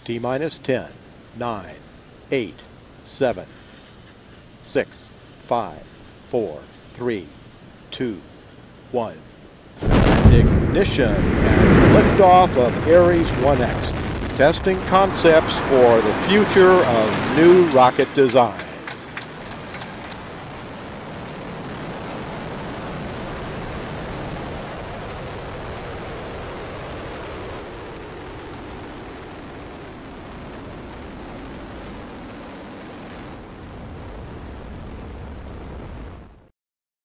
T-minus 10, 9, 8, 7, 6, 5, 4, 3, 2, 1. And ignition and liftoff of Ares 1X. Testing concepts for the future of new rocket design.